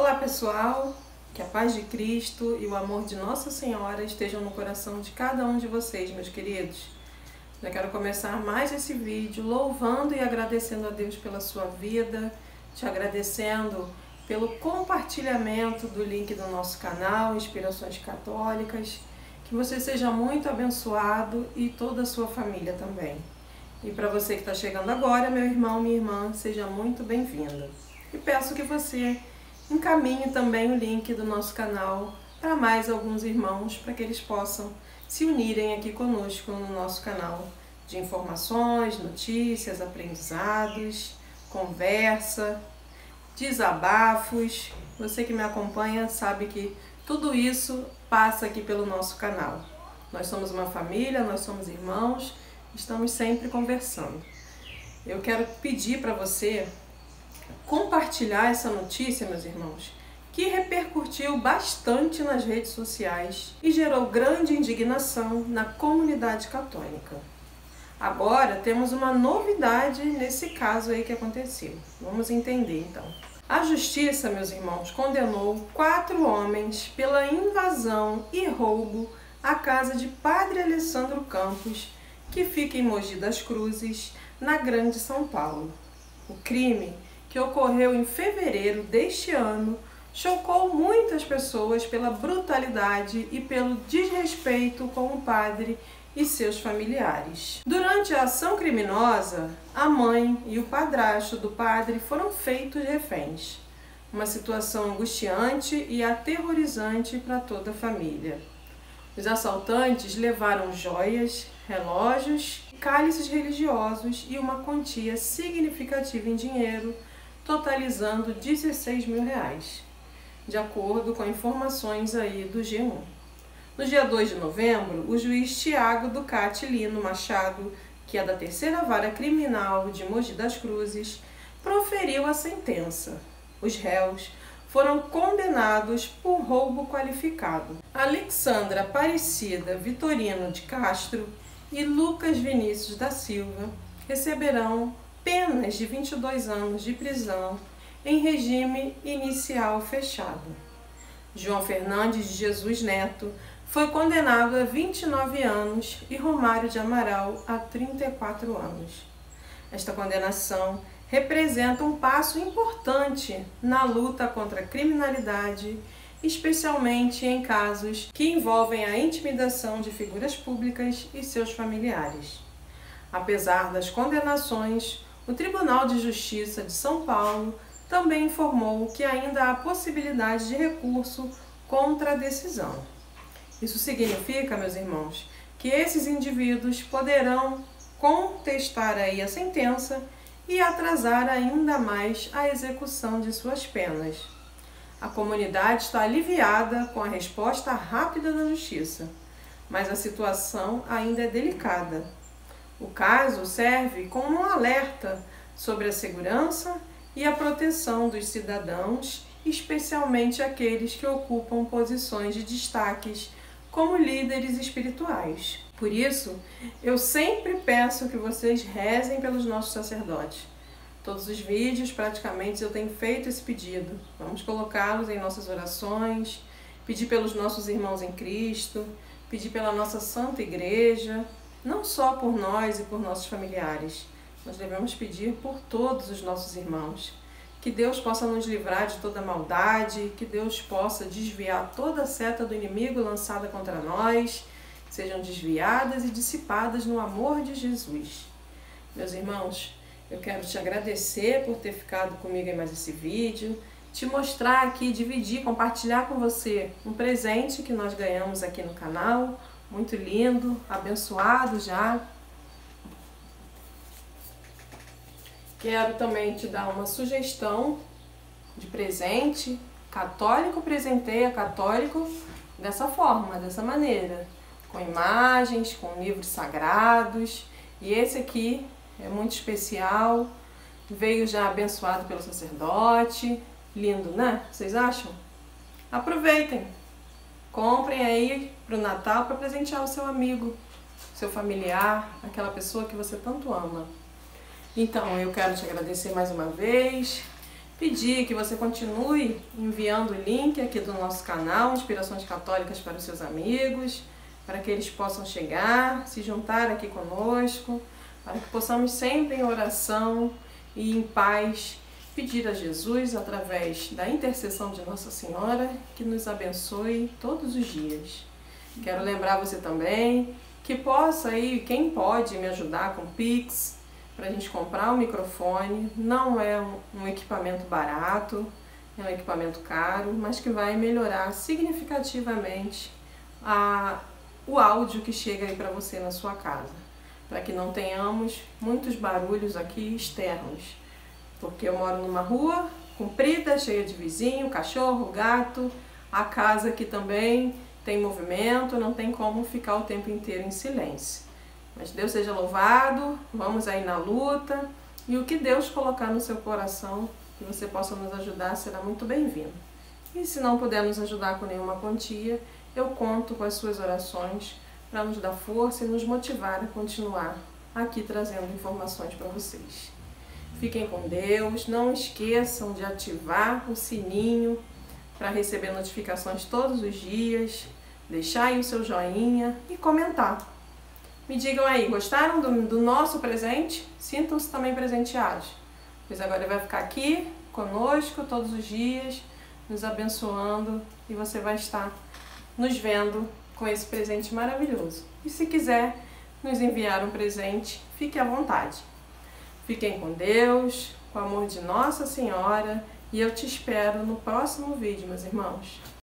Olá pessoal, que a paz de Cristo e o amor de Nossa Senhora estejam no coração de cada um de vocês, meus queridos. Já quero começar mais esse vídeo louvando e agradecendo a Deus pela sua vida, te agradecendo pelo compartilhamento do link do nosso canal Inspirações Católicas, que você seja muito abençoado e toda a sua família também. E para você que está chegando agora, meu irmão, minha irmã, seja muito bem-vindo. E peço que você encaminhe também o link do nosso canal para mais alguns irmãos, para que eles possam se unirem aqui conosco no nosso canal de informações, notícias, aprendizados, conversa, desabafos. Você que me acompanha sabe que tudo isso passa aqui pelo nosso canal. Nós somos uma família, nós somos irmãos, estamos sempre conversando. Eu quero pedir para você compartilhar essa notícia, meus irmãos, que repercutiu bastante nas redes sociais e gerou grande indignação na comunidade católica. Agora temos uma novidade nesse caso aí que aconteceu. Vamos entender então. A justiça, meus irmãos, condenou 4 homens pela invasão e roubo à casa de Padre Alessandro Campos, que fica em Mogi das Cruzes, na Grande São Paulo. O crime, que ocorreu em fevereiro deste ano, chocou muitas pessoas pela brutalidade e pelo desrespeito com o padre e seus familiares. Durante a ação criminosa, a mãe e o padrasto do padre foram feitos reféns. Uma situação angustiante e aterrorizante para toda a família. Os assaltantes levaram joias, relógios, cálices religiosos e uma quantia significativa em dinheiro, totalizando 16 mil reais, de acordo com informações aí do G1. No dia 2 de novembro, o juiz Tiago Ducati Lino Machado, que é da 3ª Vara Criminal de Mogi das Cruzes, proferiu a sentença. Os réus foram condenados por roubo qualificado. Alexandra Aparecida Vitorino de Castro e Lucas Vinícius da Silva receberão penas de 22 anos de prisão em regime inicial fechado. João Fernandes de Jesus Neto foi condenado a 29 anos e Romário de Amaral a 34 anos. Esta condenação representa um passo importante na luta contra a criminalidade, especialmente em casos que envolvem a intimidação de figuras públicas e seus familiares. Apesar das condenações, o Tribunal de Justiça de São Paulo também informou que ainda há possibilidade de recurso contra a decisão. Isso significa, meus irmãos, que esses indivíduos poderão contestar aí a sentença e atrasar ainda mais a execução de suas penas. A comunidade está aliviada com a resposta rápida da Justiça, mas a situação ainda é delicada. O caso serve como um alerta sobre a segurança e a proteção dos cidadãos, especialmente aqueles que ocupam posições de destaques como líderes espirituais. Por isso, eu sempre peço que vocês rezem pelos nossos sacerdotes. Todos os vídeos, praticamente, eu tenho feito esse pedido. Vamos colocá-los em nossas orações, pedir pelos nossos irmãos em Cristo, pedir pela nossa Santa Igreja, não só por nós e por nossos familiares. Nós devemos pedir por todos os nossos irmãos. Que Deus possa nos livrar de toda maldade, que Deus possa desviar toda a seta do inimigo lançada contra nós, que sejam desviadas e dissipadas no amor de Jesus. Meus irmãos, eu quero te agradecer por ter ficado comigo em mais esse vídeo, te mostrar aqui, dividir, compartilhar com você um presente que nós ganhamos aqui no canal, muito lindo, abençoado já. Quero também te dar uma sugestão de presente. Católico presenteia católico dessa forma, dessa maneira, com imagens, com livros sagrados. E esse aqui é muito especial, veio já abençoado pelo sacerdote. Lindo, né? Vocês acham? Aproveitem, comprem aí para o Natal para presentear o seu amigo, seu familiar, aquela pessoa que você tanto ama. Então, eu quero te agradecer mais uma vez, pedir que você continue enviando o link aqui do nosso canal, Inspirações Católicas, para os seus amigos, para que eles possam chegar, se juntar aqui conosco, para que possamos sempre em oração e em paz pedir a Jesus, através da intercessão de Nossa Senhora, que nos abençoe todos os dias. Quero lembrar você também que possa aí, quem pode me ajudar com Pix, para a gente comprar um microfone. Não é um equipamento barato, é um equipamento caro, mas que vai melhorar significativamente o áudio que chega aí para você na sua casa, para que não tenhamos muitos barulhos aqui externos, porque eu moro numa rua comprida, cheia de vizinho, cachorro, gato, a casa aqui também tem movimento, não tem como ficar o tempo inteiro em silêncio. Mas Deus seja louvado, vamos aí na luta, e o que Deus colocar no seu coração, que você possa nos ajudar, será muito bem-vindo. E se não puder nos ajudar com nenhuma quantia, eu conto com as suas orações para nos dar força e nos motivar a continuar aqui trazendo informações para vocês. Fiquem com Deus, não esqueçam de ativar o sininho para receber notificações todos os dias, deixar aí o seu joinha e comentar. Me digam aí, gostaram do nosso presente? Sintam-se também presenteados, pois agora ele vai ficar aqui conosco todos os dias, nos abençoando, e você vai estar nos vendo com esse presente maravilhoso. E se quiser nos enviar um presente, fique à vontade. Fiquem com Deus, com o amor de Nossa Senhora, e eu te espero no próximo vídeo, meus irmãos.